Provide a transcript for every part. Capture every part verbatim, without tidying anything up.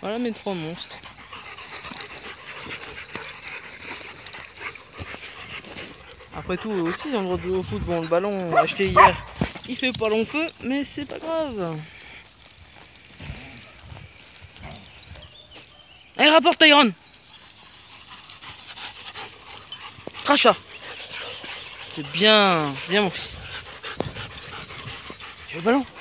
Voilà mes trois monstres. Après tout, eux aussi ils ont le droit de jouer au foot. Bon, le ballon acheté hier, il fait pas long feu, mais c'est pas grave. Allez, rapporte Tyron. Cracha. C'est bien, bien mon fils. Tu veux le ballon?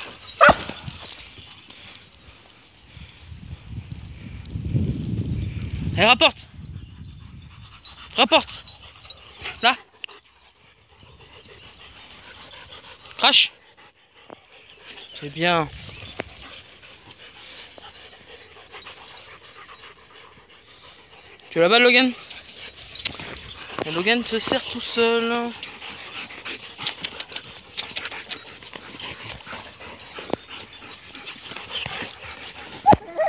Allez, rapporte. Rapporte. Là. Crache. C'est bien. Tu veux la balle, Logan? Et Logan se sert tout seul.